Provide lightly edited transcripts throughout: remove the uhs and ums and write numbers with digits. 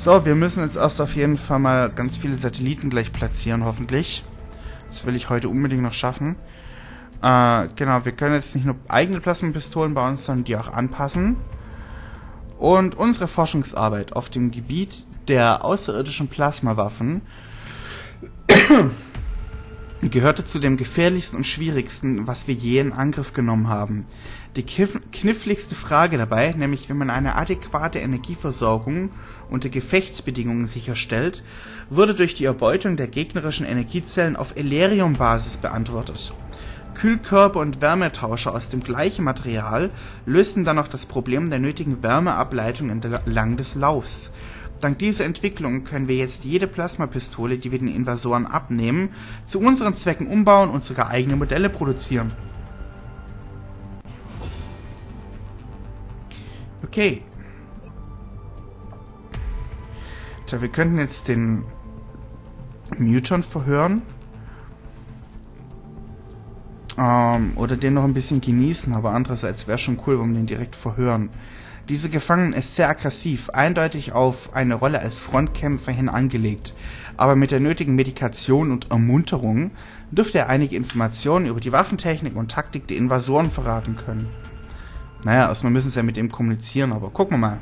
So, wir müssen jetzt erst auf jeden Fall mal ganz viele Satelliten gleich platzieren, hoffentlich. Das will ich heute unbedingt noch schaffen. Genau, wir können jetzt nicht nur eigene Plasmapistolen bauen, sondern die auch anpassen. Und unsere Forschungsarbeit auf dem Gebiet der außerirdischen Plasmawaffen gehörte zu dem gefährlichsten und schwierigsten, was wir je in Angriff genommen haben. Die kniffligste Frage dabei, nämlich wie man eine adäquate Energieversorgung unter Gefechtsbedingungen sicherstellt, wurde durch die Erbeutung der gegnerischen Energiezellen auf Elerium-Basis beantwortet. Kühlkörper und Wärmetauscher aus dem gleichen Material lösten dann auch das Problem der nötigen Wärmeableitung entlang des Laufs. Dank dieser Entwicklung können wir jetzt jede Plasmapistole, die wir den Invasoren abnehmen, zu unseren Zwecken umbauen und sogar eigene Modelle produzieren. Okay. Tja, wir könnten jetzt den Muton verhören. Oder den noch ein bisschen genießen, aber andererseits wäre schon cool, wenn wir den direkt verhören. Dieser Gefangene ist sehr aggressiv, eindeutig auf eine Rolle als Frontkämpfer hin angelegt, aber mit der nötigen Medikation und Ermunterung dürfte er einige Informationen über die Waffentechnik und Taktik der Invasoren verraten können. Naja, erstmal müssen sie ja mit ihm kommunizieren, aber gucken wir mal.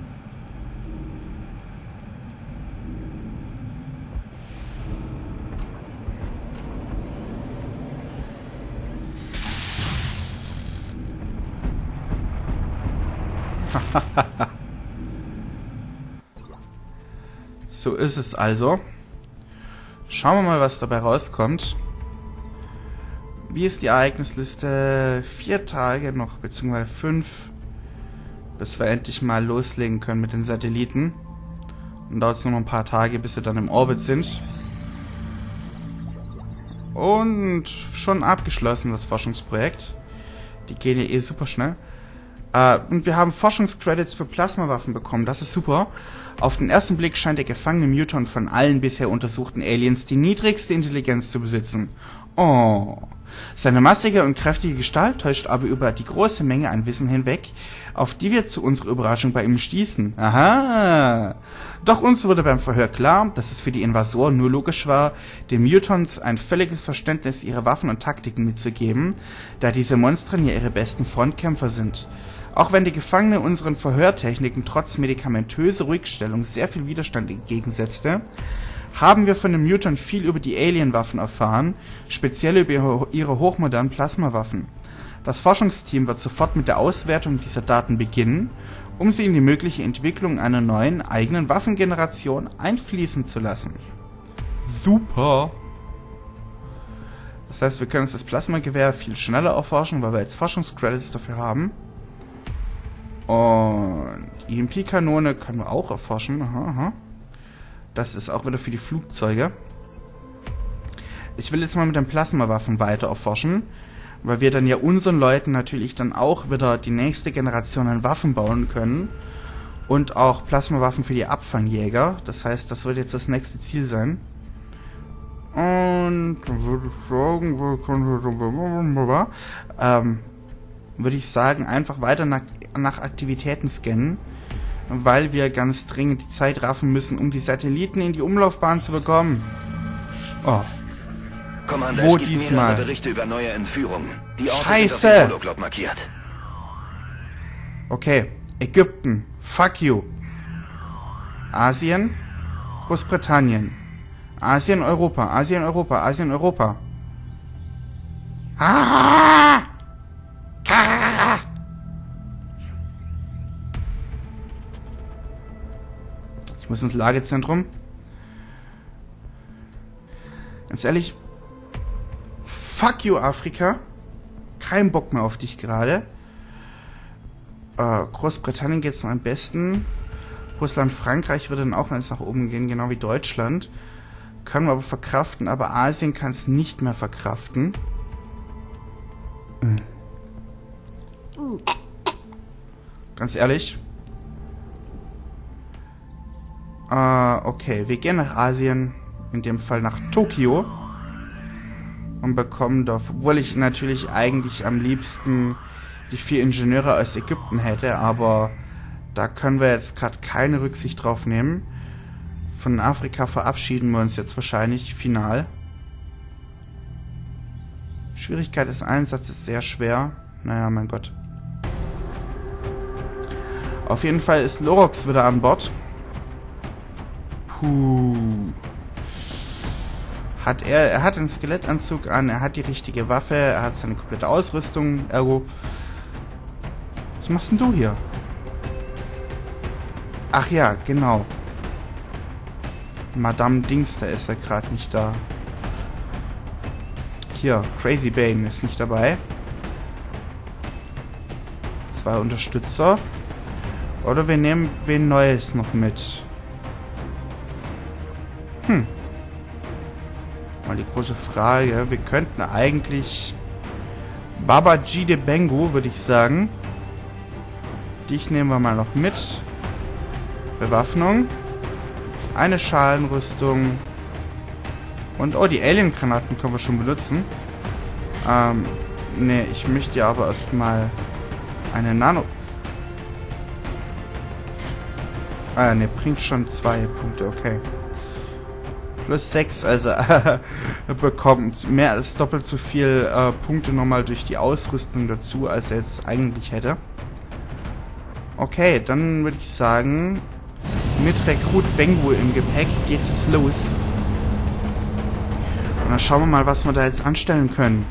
So ist es also. Schauen wir mal, was dabei rauskommt. Wie ist die Ereignisliste? 4 Tage noch, beziehungsweise 5, bis wir endlich mal loslegen können mit den Satelliten. Dann dauert es nur noch ein paar Tage, bis sie dann im Orbit sind. Und schon abgeschlossen, das Forschungsprojekt. Die gehen ja eh super schnell. Und wir haben Forschungscredits für Plasmawaffen bekommen, das ist super. Auf den ersten Blick scheint der gefangene Muton von allen bisher untersuchten Aliens die niedrigste Intelligenz zu besitzen. Oh. Seine massige und kräftige Gestalt täuscht aber über die große Menge an Wissen hinweg, auf die wir zu unserer Überraschung bei ihm stießen. Aha. Doch uns wurde beim Verhör klar, dass es für die Invasoren nur logisch war, den Mutons ein völliges Verständnis ihrer Waffen und Taktiken mitzugeben, da diese Monstren ja ihre besten Frontkämpfer sind. Auch wenn die Gefangene unseren Verhörtechniken trotz medikamentöser Ruhigstellung sehr viel Widerstand entgegensetzte, haben wir von dem Muton viel über die Alienwaffen erfahren, speziell über ihre hochmodernen Plasmawaffen. Das Forschungsteam wird sofort mit der Auswertung dieser Daten beginnen, um sie in die mögliche Entwicklung einer neuen, eigenen Waffengeneration einfließen zu lassen. Super! Das heißt, wir können uns das Plasmagewehr viel schneller erforschen, weil wir jetzt Forschungscredits dafür haben. Und EMP-Kanone können wir auch erforschen. Aha. Das ist auch wieder für die Flugzeuge. Ich will jetzt mal mit den Plasmawaffen weiter erforschen, weil wir dann ja unseren Leuten natürlich dann auch wieder die nächste Generation an Waffen bauen können. Und auch Plasmawaffen für die Abfangjäger. Das heißt, das wird jetzt das nächste Ziel sein. Und dann würde ich sagen, einfach weiter nach Aktivitäten scannen, weil wir ganz dringend die Zeit raffen müssen, um die Satelliten in die Umlaufbahn zu bekommen. Oh. Commander, Wo es gibt diesmal? mehrere Berichte über neue Entführungen. Die Orte Scheiße! sind auf dem Hologlob markiert. Okay, Ägypten, fuck you. Asien, Großbritannien. Asien, Europa, Asien, Europa, Asien, Europa. Ah! Ah! Ich muss ins Lagezentrum. Ganz ehrlich, fuck you, Afrika. Kein Bock mehr auf dich gerade. Großbritannien geht's noch am besten. Russland, Frankreich würde dann auch eins nach oben gehen, genau wie Deutschland. Können wir aber verkraften, aber Asien kann es nicht mehr verkraften. Ganz ehrlich. Okay, wir gehen nach Asien, in dem Fall nach Tokio. Und bekommen dort, obwohl ich natürlich eigentlich am liebsten die 4 Ingenieure aus Ägypten hätte, aber da können wir jetzt gerade keine Rücksicht drauf nehmen. Von Afrika verabschieden wir uns jetzt wahrscheinlich final. Schwierigkeit des Einsatzes ist sehr schwer. Naja, mein Gott. Auf jeden Fall ist Lorox wieder an Bord. Puh. Er hat einen Skelettanzug an, er hat die richtige Waffe, er hat seine komplette Ausrüstung, ergo. Was machst denn du hier? Ach ja, genau. Madame Dings, da ist er gerade nicht da. Hier, Crazy Bane ist nicht dabei. 2 Unterstützer. Oder wir nehmen wen Neues noch mit. Mal die große Frage. Wir könnten eigentlich Babaji de Bengu, würde ich sagen. Dich nehmen wir mal noch mit. Bewaffnung. Eine Schalenrüstung. Und oh, die Alien-Granaten können wir schon benutzen. Ne, ich möchte aber erstmal eine Nano... ne, bringt schon 2 Punkte, okay. Plus 6, also bekommt mehr als doppelt so viel Punkte nochmal durch die Ausrüstung dazu, als er jetzt eigentlich hätte. Okay, dann würde ich sagen, mit Rekrut Bengu im Gepäck geht es los. Und dann schauen wir mal, was wir da jetzt anstellen können.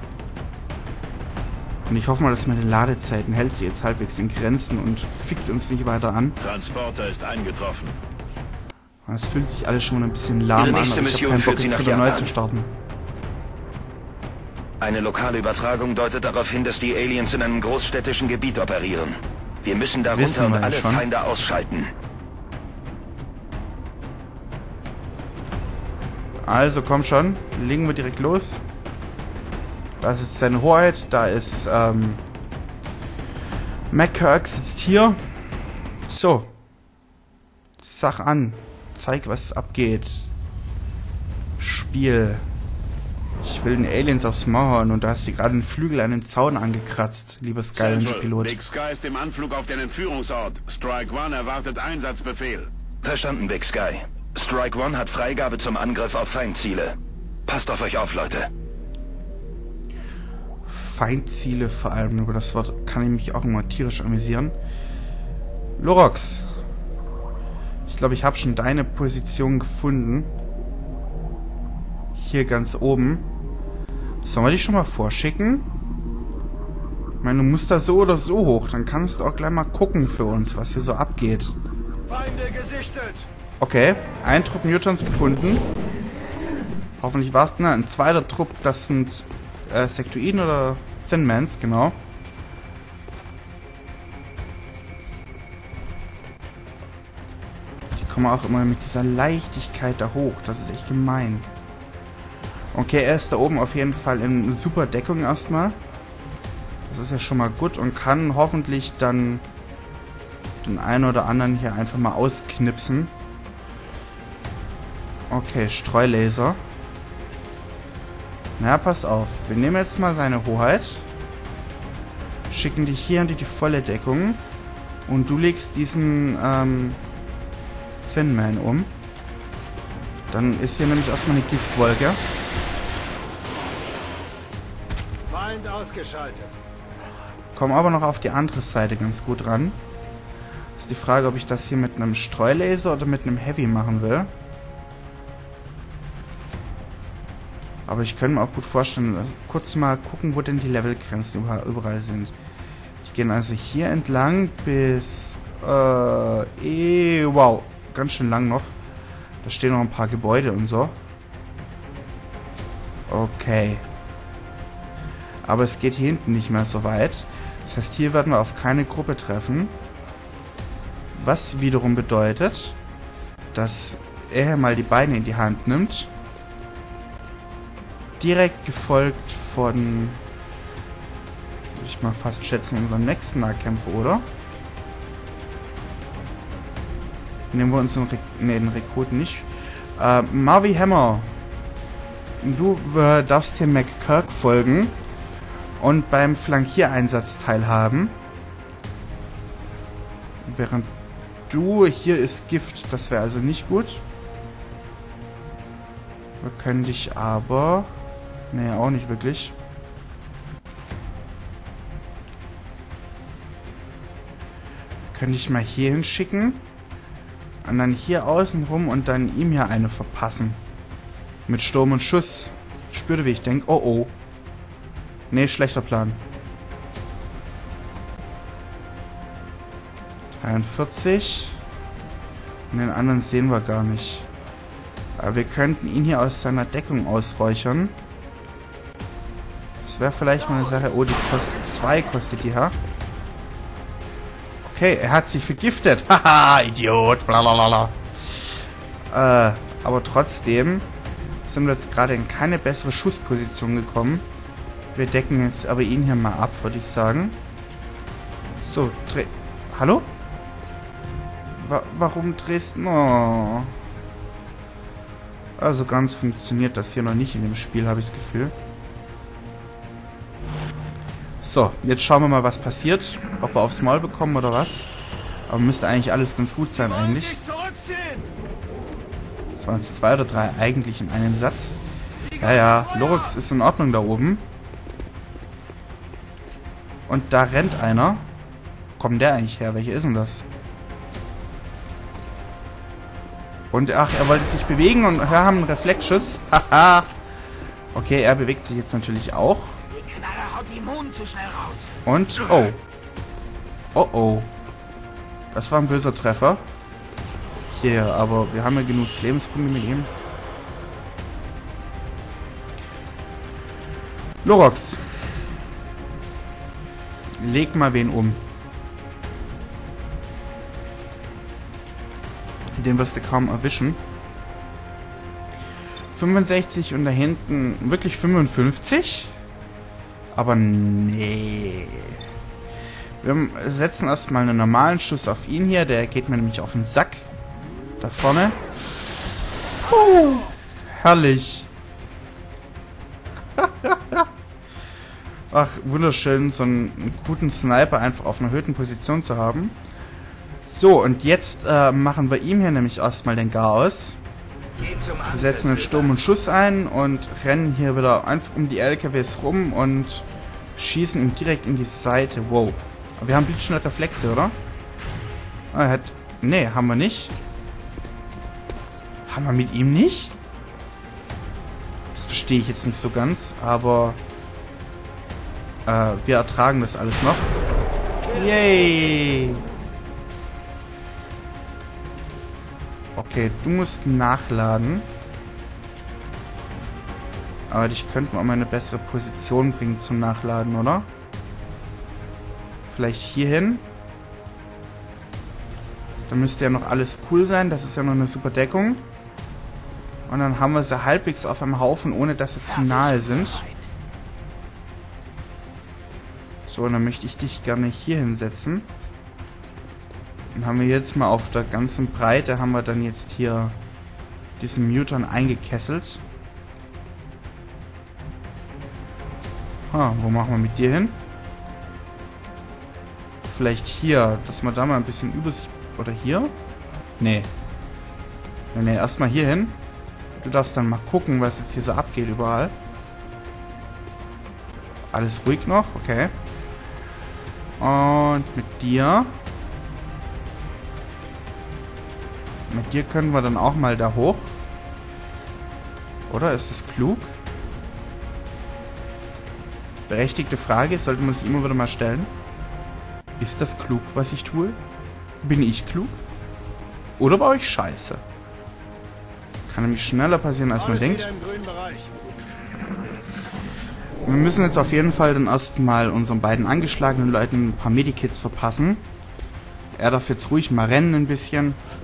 Und ich hoffe mal, dass meine Ladezeiten hält sie jetzt halbwegs in Grenzen und fickt uns nicht weiter an. Transporter ist eingetroffen. Es fühlt sich alles schon mal ein bisschen lahm an, aber ich habe keinen Bock, jetzt wieder neu zu starten. Eine lokale Übertragung deutet darauf hin, dass die Aliens in einem großstädtischen Gebiet operieren. Wir müssen darunter und alle Feinde ausschalten. Also komm schon, legen wir direkt los. Das ist seine Hoheit, da ist McKirk sitzt hier. So. Sag an. Zeig, was abgeht. Spiel. Ich will den Aliens aufs Maul hauen und da hast du gerade den Flügel an den Zaun angekratzt, lieber Skylander-Pilot. Big Sky ist im Anflug auf den Entführungsort. Strike One erwartet Einsatzbefehl. Verstanden, Big Sky. Strike One hat Freigabe zum Angriff auf Feindziele. Passt auf euch auf, Leute. Feindziele vor allem, über das Wort kann ich mich auch immer tierisch amüsieren. Lorox. Ich glaube, ich habe schon deine Position gefunden. Hier ganz oben. Sollen wir dich schon mal vorschicken? Ich meine, du musst da so oder so hoch. Dann kannst du auch gleich mal gucken für uns, was hier so abgeht. Feinde gesichtet. Okay, ein Trupp Newtons gefunden. Hoffentlich war es ein zweiter Trupp. Das sind Sektoiden oder Thin Mans, genau. Die kommen auch immer mit dieser Leichtigkeit da hoch. Das ist echt gemein. Okay, er ist da oben auf jeden Fall in super Deckung erstmal. Das ist ja schon mal gut und kann hoffentlich dann den einen oder anderen hier einfach mal ausknipsen. Okay, Streulaser. Na, pass auf. Wir nehmen jetzt mal seine Hoheit. Schicken dich hier in die volle Deckung. Und du legst diesen Thin Man um. Dann ist hier nämlich erstmal eine Giftwolke. Feind ausgeschaltet. Kommen aber noch auf die andere Seite ganz gut ran. Ist die Frage, ob ich das hier mit einem Streulaser oder mit einem Heavy machen will. Aber ich könnte mir auch gut vorstellen, kurz mal gucken, wo denn die Levelgrenzen überall sind. Die gehen also hier entlang bis... wow, ganz schön lang noch. Da stehen noch ein paar Gebäude und so. Okay. Aber es geht hier hinten nicht mehr so weit. Das heißt, hier werden wir auf keine Gruppe treffen. Was wiederum bedeutet, dass er mal die Beine in die Hand nimmt. Direkt gefolgt von, würde ich mal fast schätzen, unserem nächsten Nahkämpfer, oder? Nehmen wir uns den Rekruten nicht. Marvy Hammer. Du darfst hier McKirk folgen und beim Flankiereinsatz teilhaben. Während du, hier ist Gift, das wäre also nicht gut. Wir können dich aber... Nee, auch nicht wirklich. Wir können dich mal hier hinschicken. Und dann hier außen rum und dann ihm hier eine verpassen. Mit Sturm und Schuss. Spürte, wie ich denke. Oh, oh. Nee, schlechter Plan. 43. Und den anderen sehen wir gar nicht. Aber wir könnten ihn hier aus seiner Deckung ausräuchern. Das wäre vielleicht mal eine Sache. Oh, die kostet 2, kostet die, ha? Okay, er hat sich vergiftet. Haha, Idiot. Blablabla. Aber trotzdem sind wir jetzt gerade in keine bessere Schussposition gekommen. Wir decken jetzt aber ihn hier mal ab, würde ich sagen. So, Hallo? Warum drehst du... Oh. Also ganz funktioniert das hier noch nicht in dem Spiel, habe ich das Gefühl. So, jetzt schauen wir mal, was passiert. Ob wir aufs Maul bekommen oder was. Aber müsste eigentlich alles ganz gut sein, eigentlich. Das waren jetzt 2 oder 3 eigentlich in einem Satz. Ja, ja, Lorox ist in Ordnung da oben. Und da rennt einer. Wo kommt der eigentlich her? Welcher ist denn das? Und ach, er wollte sich bewegen und wir haben einen Reflexschuss. Haha. Okay, er bewegt sich jetzt natürlich auch. Und, oh. Oh, oh. Das war ein böser Treffer. Hier, aber wir haben ja genug Lebenspunkte mit ihm. Lorox. Leg mal wen um. Den wirst du kaum erwischen. 65 und da hinten wirklich 55? Aber nee. Wir setzen erstmal einen normalen Schuss auf ihn hier. Der geht mir nämlich auf den Sack. Da vorne. Herrlich. Ach, wunderschön, so einen guten Sniper einfach auf einer erhöhten Position zu haben. So, und jetzt machen wir ihm hier nämlich erstmal den Garaus. Wir setzen einen Sturm und Schuss ein und rennen hier wieder einfach um die LKWs rum und schießen ihm direkt in die Seite. Wow. Aber wir haben blitzschnelle Reflexe, oder? Ah, er hat... Nee, haben wir nicht. Haben wir mit ihm nicht? Das verstehe ich jetzt nicht so ganz, aber... wir ertragen das alles noch. Yay! Okay, du musst nachladen. Aber dich könnten wir auch mal in eine bessere Position bringen zum Nachladen, oder? Vielleicht hier hin. Da müsste ja noch alles cool sein. Das ist ja noch eine super Deckung. Und dann haben wir sie halbwegs auf einem Haufen, ohne dass sie zu nahe sind. So, dann möchte ich dich gerne hier hinsetzen. Dann haben wir jetzt mal auf der ganzen Breite, haben wir dann jetzt hier diesen Muton eingekesselt. Wo machen wir mit dir hin? Vielleicht hier, dass wir da mal ein bisschen Übersicht... Oder hier? Nee. Nee, erstmal hier hin. Du darfst dann mal gucken, was jetzt hier so abgeht überall. Alles ruhig noch, okay. Und mit dir... Mit dir können wir dann auch mal da hoch. Oder? Ist das klug? Berechtigte Frage, sollte man sich immer wieder mal stellen. Ist das klug, was ich tue? Bin ich klug? Oder baue ich Scheiße? Kann nämlich schneller passieren, als man denkt. Wir müssen jetzt auf jeden Fall dann erstmal unseren beiden angeschlagenen Leuten ein paar Medikits verpassen. Er darf jetzt ruhig mal rennen ein bisschen.